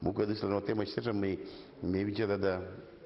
Mucă de la tema și mi vice da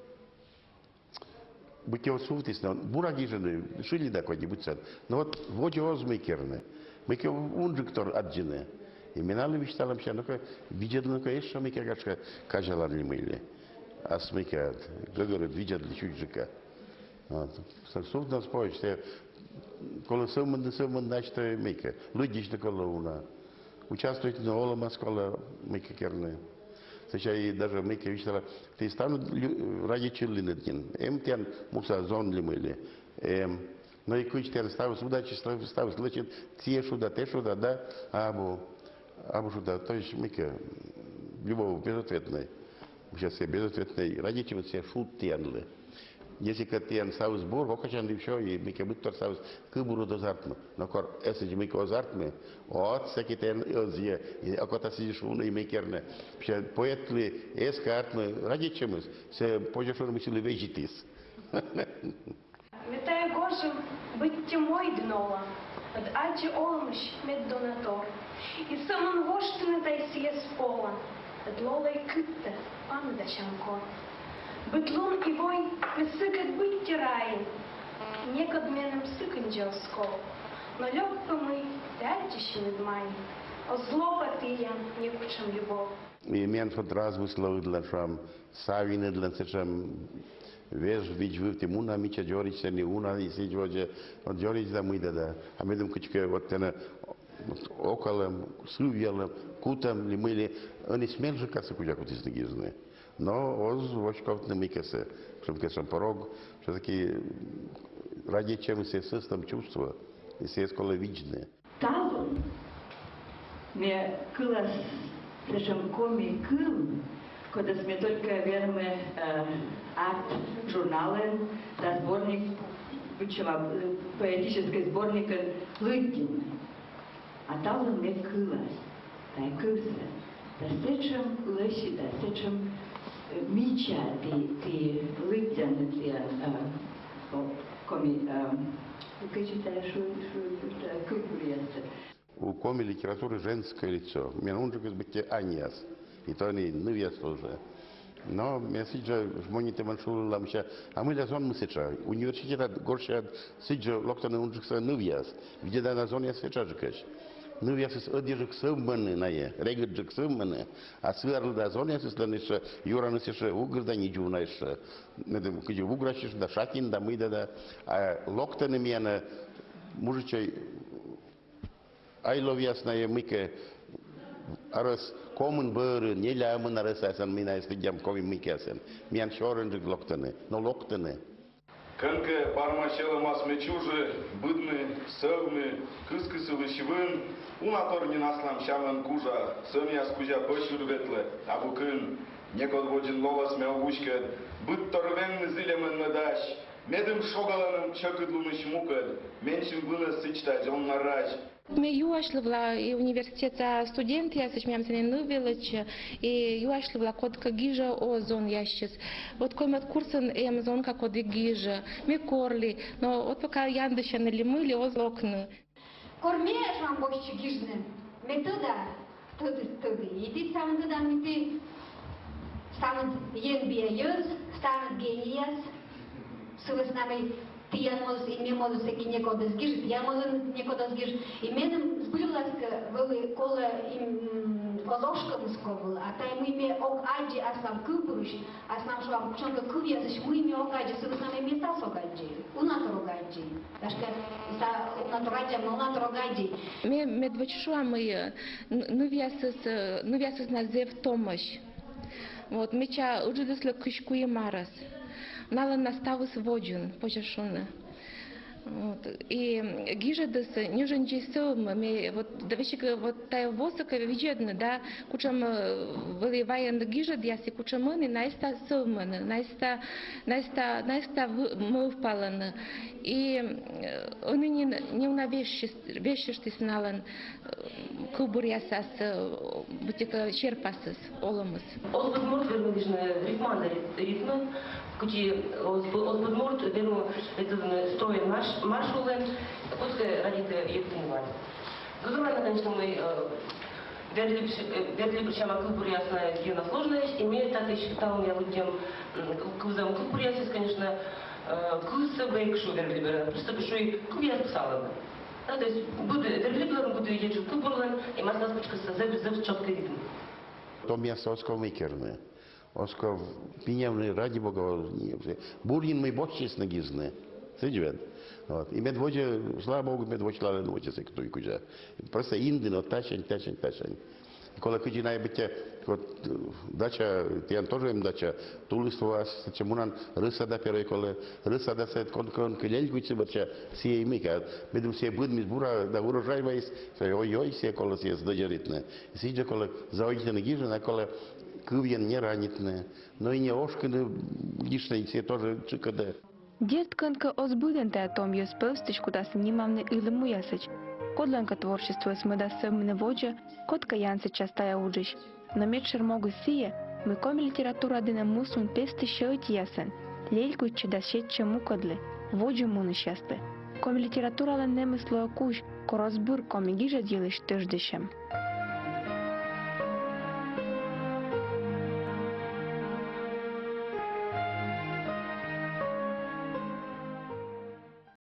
Быке сувтис, но бураги жены, шили да коди бутсат. Но вот води озмейкерны, мыке унжиктор аджины. И минали вишталам ща, ну-ка, видят, ну-ка, еще мыке гашка кажалан ли мыли. А смыке, говорят, видят ли чуть-чуть. Суд нас поет, что коли сумман начто мыке. Люди что коли уна. Участвуют на олама скола мыке керны. Сейчас и даже мы кивичала, ты станут ради чиллинетин. Тян муса зон ли мыли. Но и куча тян ставишь сюда, ставишь, значит, те сюда, да, абу сюда. То есть мы любого безответной. Сейчас все безответной. Ради чего все шут тянли. Если тян ставишь сбор, вокачан еще и мы будто тор ставишь кыбуру до зартма. Но кор, если мы озартме, от всякий тян илзия, и акота сидишь уна и мекерне. Поэтли эскартме, ради чего се пожешор мы сили вежитис. Метая гошем быть тьмой днола, от ачи олмыш мед донатор. И самон воштыны тай съес пола, от лолай кытта, пан да шамкор. Бытлун и вой высыкать быть тираем, некад меном сыканджел скол. Но лёгко мы дальчищи медмай, о зло потыян некучем любовь. И мен фот размыслов для шам, савины для сечам, веш вич вы тимуна мича джорич не уна и сидвоже, от джорич да мыда да. А медом кучка вот тена околом, сувьялом, кутам ли мыли, они смельже касы куджаку тиснегизны. Но оз вошков не микесе, чтобы кесам порог, что такие ради чем все system чувства, и все скоро видны. Талон мне класс причем коми кыл, когда мы только верме акт журналы, да сборник, почему поэтический сборник Лыгин, а талон мне класс, да кылся, да сечем лыщи, да сечем Мича, ты Лыгин, ты коми, как читаешь, что кылкуется. У коми литературы женское лицо. Мне нужно быть Аниас. И то они невест тоже. Но я сиджу в моните маншулу ламща. А мы лазон мы сича. Университет горше сиджу локтаны унжикса невест. Где да на зоне сича жикаш. Невест с одежек сумманы на е. Регеджик сумманы. А сверл да зоне сисланиша. Юраны сиша угрда не джунаиша. Куди уграшиш да шакин да мыда да. А локтаны меня мужичай Ailovias na mică arăs comun bără, ne le-am arăsasan mina este geam comi micasan. Mi-am șoren de loctane, no loctane. Când parmașelă mas meciuje, bâdne, săvne, câscâsă vășivân, una torni naslam șamăn cuja, să-mi ascujea pășuri vetle, abucând, necod vogin lovas mea ușcă, bât torven zile mă nădaș, medem șogalanăm чăcădlună și mucăd, menșim vână săcita, geam naraj. Eu aș la universitatea student, я сочмям се не вилич, и eu aș la код ka gija o zon ящис. Вот комет курсен ем зон ka kod gija, me корли, но вот пока яндыша не лимыли о злокны. Корме шам бошчи гижны, метода, тыды, и ты сам тыда ты станут енбияз, станут гениас, с нами Тиянмоз и мемоз таки некода сгиж, тиянмоз некода сгиж. И менем сбыласка были кола им ложкам сковал, а та мы име ок аджи аслам купруш, аслам шуам чонка кувья, зачем мы име ок аджи, с нами места согаджи, унатор огаджи. Дашка са унатор аджи, но унатор огаджи. Ме двочешуа мы, ну вясас назев томаш. Вот меча уджидесла кышку и марас. Нала наставы своден, пожашуны. Вот. И гижедес не женджисом, вот давещик вот тая восока виджедна, да, кучам выливаем гижед, яси кучамыны, наиста сумманы, наиста мы впаланы. И он не унавещишь налан кубурясас, бутика черпасас, оломас. Он подморт верно вижна ритмы, кучи он подморт верно это строим маршулы, пускай ради Евгения. Газование, конечно, мы верли причем кылбурясная гена сложность, имеет так и считал я людям кузом кылбурясис, конечно, куза бэкшу верли бера, просто бэшу и кубьяс псалом. То есть верли бера буду ежу кылбурлан, и масла спичка за четко ритм. To miasto osko mykerne. Osko pieniężny, raди Boga, Burgin my boczcie jest nagizny. Сидят. Вот. И медводи, слава Богу, медводи лали ночи, се кто и куда. Просто инди, но тачень. И когда начинает быть, вот дача, тян тоже им дача, тулиство, чему нам рысада первый, когда рысада се кон клельгуется, бача, все имика. Медведь все будет мизбура, да урожай весь, ой, все кола все сдожеритне. Сидя кола заодите на гижи, на кола кывьен не ранитне, но и не ошканы лишние все тоже чикаде. Дертканка озбудента том ее спелстич, куда снимамны илыму ясыч. Кодланка творчество смыда сымны воджа, котка янсы частая уджищ. Но медшер могу сие, мы коми литература дына мусун песты щеуть ясен. Лельку чеда щетче мукодлы, воджу муны счастлы. Коми литература лен немысло куш, корозбур коми гижа делаешь тыждыщем.